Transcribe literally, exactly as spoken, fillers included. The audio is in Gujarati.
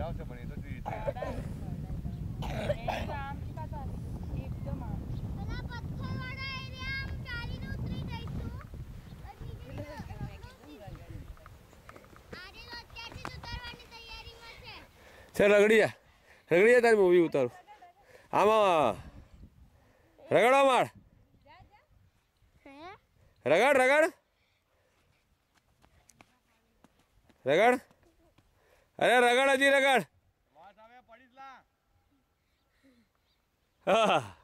આવશે પણ એ તો જોઈએ છે આમ ચીકા એકદમ આમ અને પથ્થરવાળા એરિયા આમ ચાલીને ઉતરી જઈશું આરે લો ક્યાંથી ઉતારવાની તૈયારીમાં છે ચાલ રગડીયા રગડીયા તારી મૂવી ઉતારું આમાં રગડો માર રગડ રગડ રગડ અરે રગડ હજી રગડ વાસ આવે પડીશ લા હા